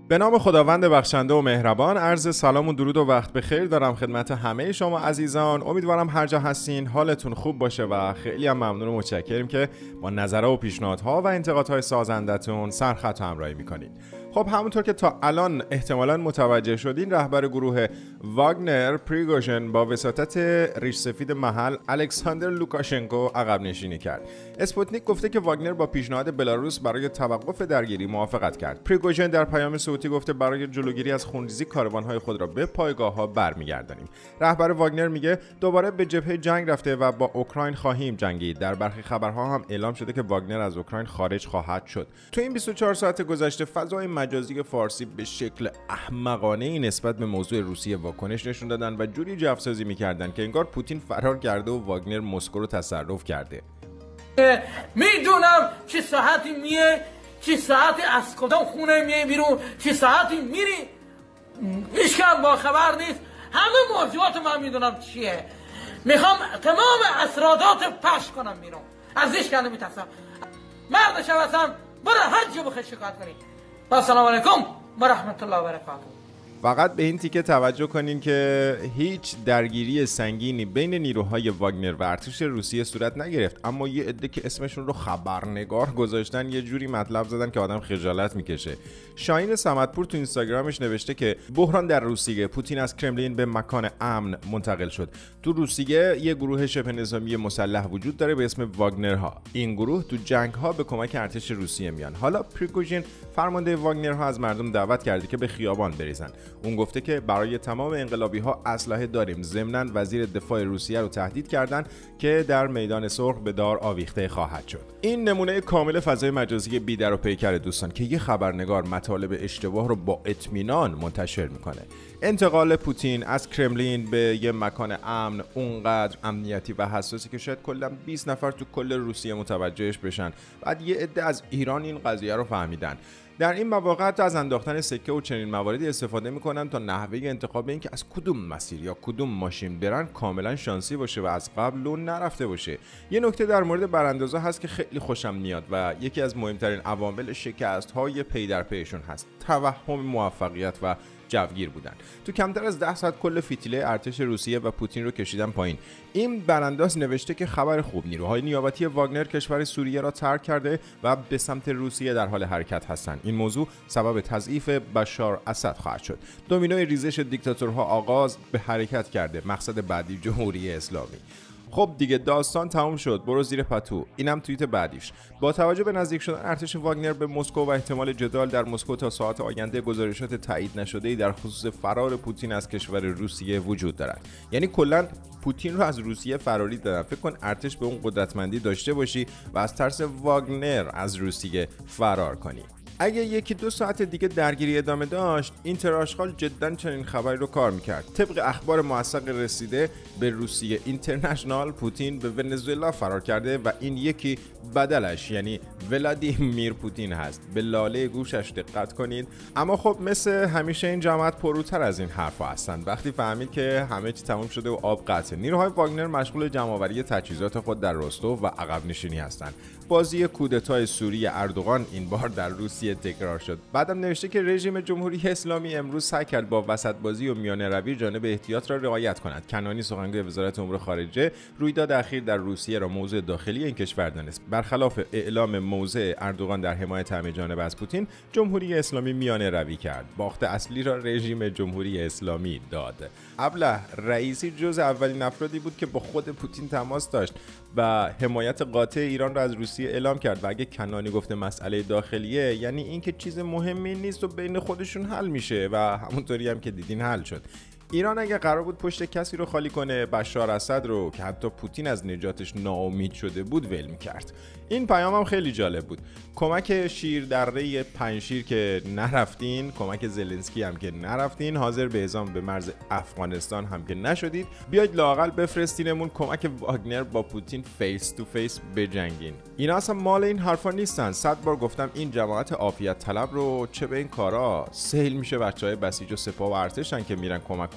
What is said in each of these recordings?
به نام خداوند بخشنده و مهربان، عرض سلام و درود و وقت بخیر دارم خدمت همه شما عزیزان. امیدوارم هر جا هستین حالتون خوب باشه و خیلی هم ممنون و متشکرم که با نظرها و پیشنهادها و انتقادهای سازندتون سرخط همراهی میکنید. خب همونطور که تا الان احتمالاً متوجه شدین، رهبر گروه واگنر پریگوژن با وساطت ریش سفید محل الکساندر لوکاشنکو عقب نشینی کرد. اسپوتنیک گفته که واگنر با پیشنهاد بلاروس برای توقف درگیری موافقت کرد. پریگوژن در پیام صوتی گفته برای جلوگیری از خونریزی کاروان‌های خود را به پایگاه‌ها برمیگردانیم. رهبر واگنر میگه دوباره به جبهه جنگ رفته و با اوکراین خواهیم جنگید. در برخی خبرها هم اعلام شده که واگنر از اوکراین خارج خواهد شد. تو این 24 ساعت گذشته فضای مجازی فارسی به شکل احمقانه‌ای نسبت به موضوع روسیه واکنش نشون دادن و جوری جفسازی می‌کردن که انگار پوتین فرار کرده و واگنر مسکو رو تصرف کرده. میدونم چه ساعتی میه، چه ساعتی از کدام خونه میه بیرون، چه ساعتی میری، هیچ کم با خبر نیست. همه موضوعات من میدونم چیه. میخوام تمام اسرارات پخش کنم بیرون، از هیچ کم نمیترسم. مرد شوستم برو هر جا بخوای شکایت کنی. با سلام علیکم و رحمت الله و برکاته. فقط به این تیکه توجه کنین که هیچ درگیری سنگینی بین نیروهای واگنر و ارتش روسیه صورت نگرفت، اما یه عده که اسمشون رو خبرنگار گذاشتن یه جوری مطلب زدن که آدم خجالت میکشه. شاهین صمدپور تو اینستاگرامش نوشته که بحران در روسیه، پوتین از کرملین به مکان امن منتقل شد. تو روسیه یه گروه شبه نظامی مسلح وجود داره به اسم واگنرها. این گروه تو جنگ‌ها به کمک ارتش روسیه میان. حالا پریگوژن فرمانده واگنرها از مردم دعوت کرده که به خیابان بریزن. اون گفته که برای تمام انقلابی‌ها اسلحه داریم. ضمناً وزیر دفاع روسیه رو تهدید کردن که در میدان صلح به دار آویخته خواهد شد. این نمونه کامل فضای مجازی بی‌در و پیکر دوستان که یه خبرنگار مطالب اشتباه رو با اطمینان منتشر میکنه. انتقال پوتین از کرملین به یه مکان امن اونقدر امنیتی و حساسی که شاید کلا 20 نفر تو کل روسیه متوجهش بشن. بعد یه عده از ایران این قضیه رو فهمیدن. در این مواقع حتی از انداختن سکه و چنین مواردی استفاده میکنن تا نحوه انتخاب این که از کدوم مسیر یا کدوم ماشین برن کاملا شانسی باشه و از قبل لون نرفته باشه. یه نکته در مورد براندازا هست که خیلی خوشم میاد و یکی از مهمترین عوامل شکست های پی در پیشون هست: توهم موفقیت و جوگیر بودن. تو کمتر از 10 ساعت کل فیتیله ارتش روسیه و پوتین رو کشیدن پایین. این برانداز نوشته که خبر خوب، نیروهای نیابتی واگنر کشور سوریه را ترک کرده و به سمت روسیه در حال حرکت هستند. این موضوع سبب تضعیف بشار اسد خواهد شد. دومینوی ریزش دیکتاتورها آغاز به حرکت کرده. مقصد بعدی جمهوری اسلامی. خب دیگه داستان تموم شد، برو زیر پتو. اینم توییت بعدیش. با توجه به نزدیک شدن ارتش واگنر به مسکو و احتمال جدال در مسکو تا ساعات آینده، گزارشات تایید نشده‌ای در خصوص فرار پوتین از کشور روسیه وجود دارد. یعنی کلاً پوتین رو از روسیه فراری دادن. فکر کن ارتش به اون قدرتمندی داشته باشی و از ترس واگنر از روسیه فرار کنی. اگه 1-2 ساعت دیگه درگیری ادامه داشت، این تراشخال جدا چنین خبری رو کار میکرد. طبق اخبار موثق رسیده به روسیه اینترنشنال، پوتین به ونزوئلا فرار کرده و این یکی بدلش یعنی ولادیمیر پوتین هست. به لاله گوشش دقت کنید. اما خب مثل همیشه این جماعت پروتر از این حرفا هستن. وقتی فهمید که همه چی تموم شده و آب قطعه، نیروهای واگنر مشغول جمع‌آوری تجهیزات خود در رستو و عقب نشینی هستند. بازی کودتای سوری اردوغان این بار در روسیه تکرار شد. بعدم نوشته که رژیم جمهوری اسلامی امروز سعی کرد با وسط‌بازی و میانه روی جانب احتیاط را رعایت کند. کنانی سخنگوی وزارت امور خارجه رویداد اخیر در روسیه را موضوع داخلی این کشور دانست. برخلاف اعلام موضع اردوغان در حمایت همه جانبه از پوتین، جمهوری اسلامی میانه روی کرد. باخت اصلی را رژیم جمهوری اسلامی داد. ابله رئیسی جز اولین افرادی بود که با خود پوتین تماس داشت و حمایت قاطع ایران را از روسیه اعلام کرد. و اگه کنانی گفته مسئله داخلیه، یعنی این که چیز مهمی نیست و بین خودشون حل میشه و همونطوری هم که دیدین حل شد. ایران اگه قرار بود پشت کسی رو خالی کنه، بشار اسد رو که حتی پوتین از نجاتش ناامید شده بود ول میکرد. این پیام هم خیلی جالب بود. کمک شیر دره پنشیر که نرفتین، کمک زلنسکی هم که نرفتین، حاضر به اعزام به مرز افغانستان هم که نشدید، بیاید لااقل بفرستینمون کمک واگنر با پوتین فیس تو فیس بجنگین. اینا اصلا مال این حرفا نیستن. 100 بار گفتم این جماعت عافیت طلب رو چه به این کارا سیل میشه. بچهای بسیج و سپاه و ارتشن که میرن کمک و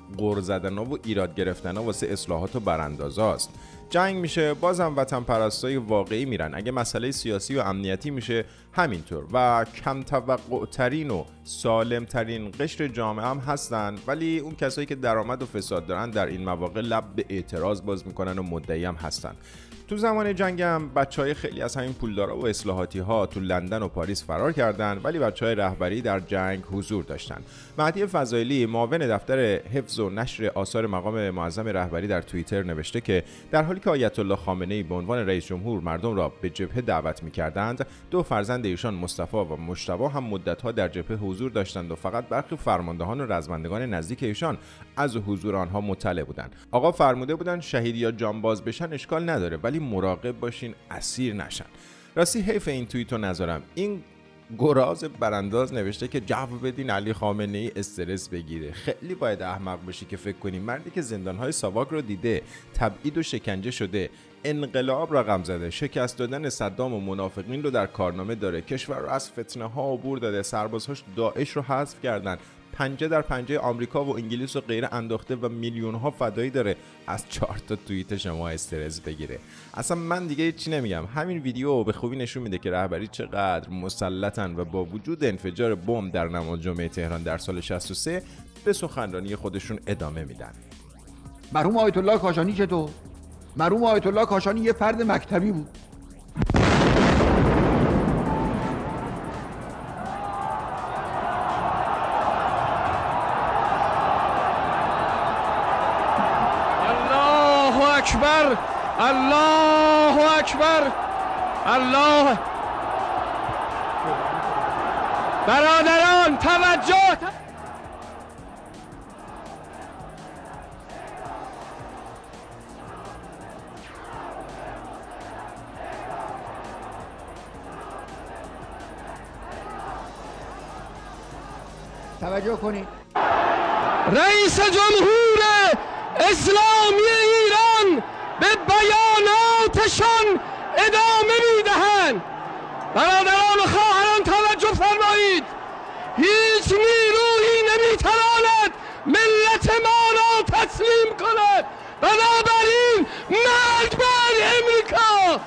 غر زدن و ایراد گرفتن واسه اصلاحات و براندازاست. جنگ میشه بازم وطن پرستای واقعی میرن، اگه مسئله سیاسی و امنیتی میشه همینطور، و کم توقع ترین و سالم ترین قشر جامعه هم هستن، ولی اون کسایی که درآمد و فساد دارن در این مواقع لب به اعتراض باز میکنن و مدعی هم هستن. تو زمان جنگ هم بچهای خیلی از همین پولدارا و اصلاحاتی ها تو لندن و پاریس فرار کردن، ولی بچهای رهبری در جنگ حضور داشتن. مهدی فضایلی معاون دفتر حفظ و نشر آثار مقام معظم رهبری در توییتر نوشته که در حالی که آیت الله خامنه‌ای به عنوان رئیس جمهور مردم را به جبهه دعوت می‌کردند، دو فرزند ایشان مصطفی و مجتبی هم مدت‌ها در جبهه حضور داشتند و فقط برخی فرماندهان و رزمندگان نزدیک ایشان از حضور آنها مطلع بودند. آقا فرموده بودند شهید یا جانباز بشن اشکال نداره، ولی مراقب باشین اسیر نشن. راستی حیف این توییتو نذارم. این گراز برانداز نوشته که جو بدین علی خامنه‌ای استرس بگیره. خیلی باید احمق باشی که فکر کنی مردی که زندان‌های ساواک رو دیده، تبعید و شکنجه شده، انقلاب رقم زده، شکست دادن صدام و منافقین رو در کارنامه داره، کشور رو از فتنه‌ها عبور داده، سربازهاش داعش رو حذف کردن، پنجه در پنجه آمریکا و انگلیس و غیره انداخته و میلیون‌ها فدایی داره، از 4 تا توییت شما استرس بگیره. اصلا من دیگه چی نمیگم. همین ویدیو به خوبی نشون میده که رهبری چقدر مسلطن و با وجود انفجار بمب در نماز جمعه تهران در سال 63 به سخنرانی خودشون ادامه میدن. مرحوم آیت الله کاشانی چطور؟ مرحوم آیت الله کاشانی یه فرد مکتبی بود. اکبر، الله اکبر، الله. برادران توجه. توجه کنید. رئیس جمهور اسلامی ایران به بیاناتشان ادامه میدهند. برادران و خواهران توجه فرمایید. هیچ نیرویی نمیتواند ملت ما را تسلیم کند. بنابراین مرگ بر امریکا.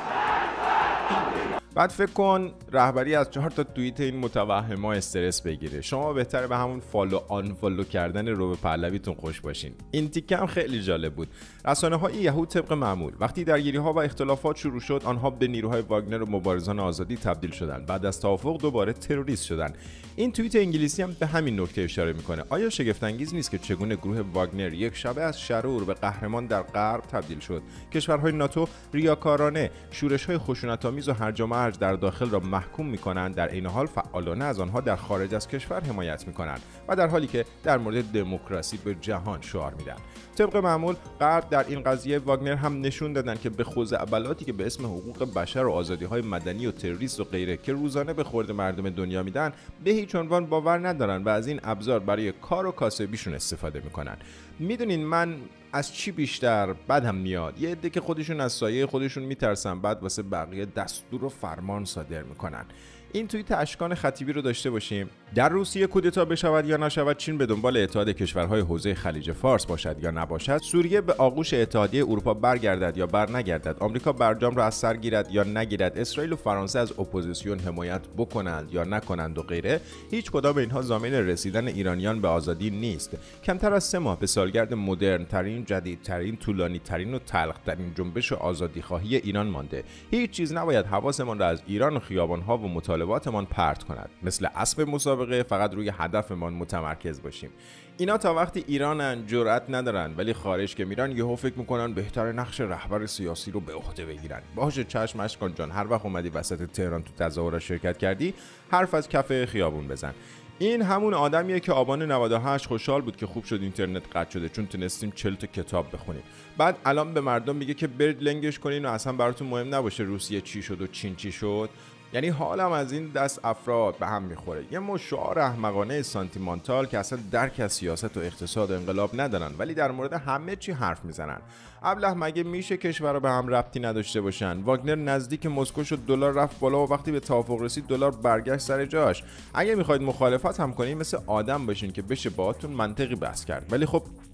بعد فکر کن رهبری از 4 تا توییت این متوهما استرس بگیره. شما بهتره به همون فالو آن فالو کردن روبه پهلویتون خوش باشین. این تیکه هم خیلی جالب بود. رسانه‌های یهود طبق معمول وقتی درگیری‌ها و اختلافات شروع شد، آنها به نیروهای واگنر و مبارزان آزادی تبدیل شدند. بعد از توافق دوباره تروریست شدند. این توییت انگلیسی هم به همین نکته اشاره میکنه. آیا شگفت انگیز نیست که چگونه گروه واگنر یک شبه از شرور به قهرمان در غرب تبدیل شد؟ کشورهای ناتو ریاکارانه شورش‌های خشونت‌آمیز و هرج و مرج در داخل را محکوم می‌کنند، در این حال فعالانه از آنها در خارج از کشور حمایت می‌کنند و در حالی که در مورد دموکراسی به جهان شعار میدن. طبق معمول غرب در این قضیه واگنر هم نشون دادن که به خزعبلاتی که به اسم حقوق بشر و آزادی‌های مدنی و تروریست و غیره که روزانه به خورد مردم دنیا میدن به هیچ عنوان باور ندارن و از این ابزار برای کار و کاسبیشون استفاده میکنن. میدونین من از چی بیشتر بدم میاد؟ یه عده که خودشون از سایه خودشون میترسن، بعد واسه بقیه دستور و فرمان صادر میکنن. این توییت اشکان خطیبی رو داشته باشیم. در روسیه کودتا بشود یا نشود، چین به دنبال اتحاد کشورهای حوزه خلیج فارس باشد یا نباشد، سوریه به آغوش اتحادیه اروپا برگردد یا برنگردد، آمریکا برجام را از سر گیرد یا نگیرد، اسرائیل و فرانسه از اپوزیسیون حمایت بکنند یا نکنند و غیره، هیچ کدام اینها ضامن رسیدن ایرانیان به آزادی نیست. کمتر از 3 ماه به سالگرد مدرن ترین، جدیدترین، طولانی ترین و تلخ ترین جنبش آزادی خواهی ایران مانده. هیچ چیز نباید حواسمان را از ایران و خیابان‌ها و مطالباتمان پرت کند. مثل اسب مسابقه فقط روی هدفمان متمرکز باشیم. اینا تا وقتی ایرانن جرأت ندارن، ولی خارج که میرن یهو فکر میکنن بهتر نقش رهبر سیاسی رو به عهده بگیرن. باشه چشم اشکان جان، هر وقت اومدی وسط تهران تو تظاهرات شرکت کردی، حرف از کف خیابون بزن. این همون آدمیه که آبان 98 خوشحال بود که خوب شد اینترنت قطع شده چون تونستیم 40 تا کتاب بخونیم. بعد الان به مردم میگه که برید لنگش کنین و اصلا براتون مهم نباشه روسیه چی شد و چین چی شد. یعنی حالم از این دست افراد به هم میخوره. یه شعار احمقانه سانتیمانتال که اصلا درک از سیاست و اقتصاد و انقلاب ندارن، ولی در مورد همه چی حرف میزنن. ابله مگه میشه کشورها به هم ربطی نداشته باشن؟ واگنر نزدیک مسکو شد، دلار رفت بالا و وقتی به توافق رسید دلار برگشت سر جاش. اگه میخواید مخالفت هم کنین مثل آدم باشین که بشه باهاتون منطقی بحث کرد. ولی خب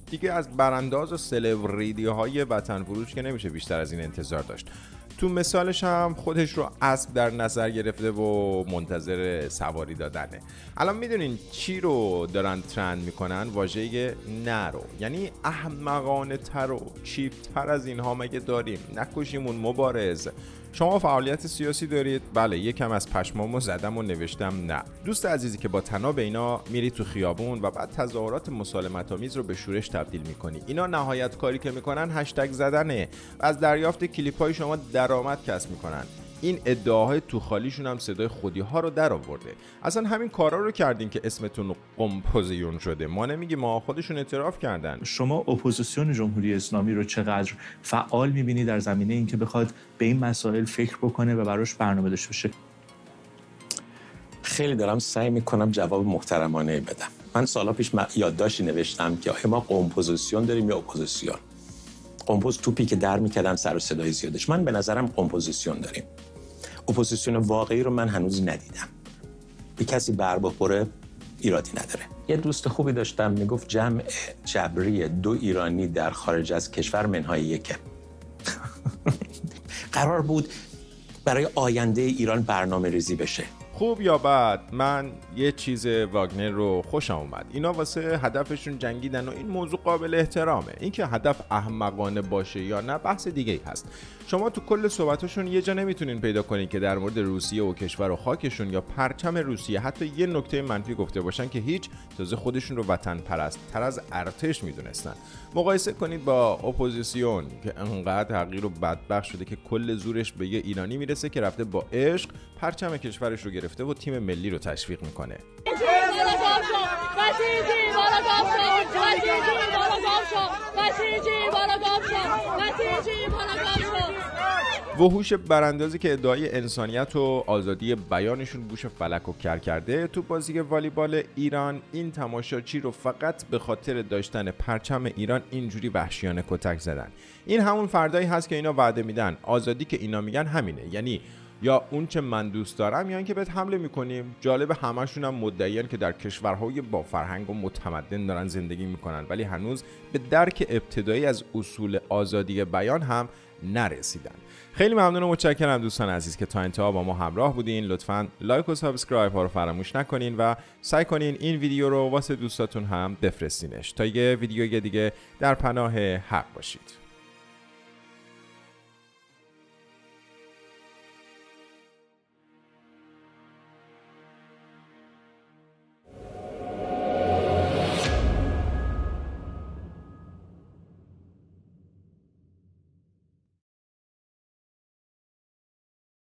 دیگه از برانداز و سلبریتی های وطن فروش که نمیشه بیشتر از این انتظار داشت. تو مثالش هم خودش رو اسب در نظر گرفته و منتظر سواری دادنه. الان میدونین چی رو دارن ترند میکنن؟ واژه نه رو، یعنی احمقانه تر و چیپ تر از اینها مگه داریم؟ نکشیمون مبارز. شما فعالیت سیاسی دارید؟ بله، یکم از پشمامو زدم و نوشتم نه. دوست عزیزی که با طناب اینا میری تو خیابون و بعد تظاهرات مسالمت آمیز رو به شورش تبدیل میکنی. اینا نهایت کاری که میکنن هشتگ زدنه و از دریافت کلیپ‌های شما درآمد کسب میکنن. این ادعاهای تو خالیشون هم صدای خودی ها رو در آورده. اصلا همین کارا رو کردین که اسمتون قمپوزیون شده. ما نمیگیم، ما خودشون اعتراف کردن. شما اپوزیسیون جمهوری اسلامی رو چقدر فعال می‌بینی در زمینه اینکه بخواد به این مسائل فکر بکنه و براش برنامه داشته باشه؟ خیلی دارم سعی میکنم جواب محترمانه بدم. من سالا پیش یادداشتی نوشتم که آیا ما قمپوزیسیون داریم یا اپوزیسیون. قمپوز توپی که در میکردن سر و صدای زیادش. من به نظرم قمپوزیسیون داریم. اپوزیسیون واقعی رو من هنوز ندیدم. به کسی بر بخوره ایرادی نداره. یه دوست خوبی داشتم میگفت جمع جبری 2 ایرانی در خارج از کشور منهای یکه. قرار بود برای آینده ایران برنامه ریزی بشه. خوب یا بد، من یه چیز واگنر رو خوشم اومد. اینا واسه هدفشون جنگیدن و این موضوع قابل احترامه. اینکه هدف احمقانه باشه یا نه بحث دیگه ای هست. شما تو کل صحبتاشون یه جا نمیتونین پیدا کنین که در مورد روسیه و کشور و خاکشون یا پرچم روسیه حتی یه نکته منفی گفته باشن که هیچ. تازه خودشون رو وطن پرست تر از ارتش میدونستن. مقایسه کنید با اپوزیسیون که انقدر حقیر و بدبخت شده که کل زورش به یه ایرانی میرسه که رفته با عشق پرچم کشورش رو گرفته و تیم ملی رو تشویق میکنه. وحوش براندازی که ادعای انسانیت و آزادی بیانشون گوش فلک و کر کرده، تو بازی والیبال ایران این تماشاچی رو فقط به خاطر داشتن پرچم ایران اینجوری وحشیانه کتک زدن. این همون فردایی هست که اینا وعده میدن. آزادی که اینا میگن همینه، یعنی یا اون چه من دوست دارم یا اینکه بهت حمله میکنیم. جالب همشون هم مدعیان که در کشورهای با فرهنگ و متمدن دارن زندگی میکنن ولی هنوز به درک ابتدایی از اصول آزادی بیان هم نرسیدن. خیلی ممنون و متشکرم دوستان عزیز که تا انتها با ما همراه بودین. لطفاً لایک و سابسکرایب ها رو فراموش نکنین و سعی کنین این ویدیو رو واسه دوستاتون هم بفرستینش تا یه ویدیوی دیگه در پناه حق باشید.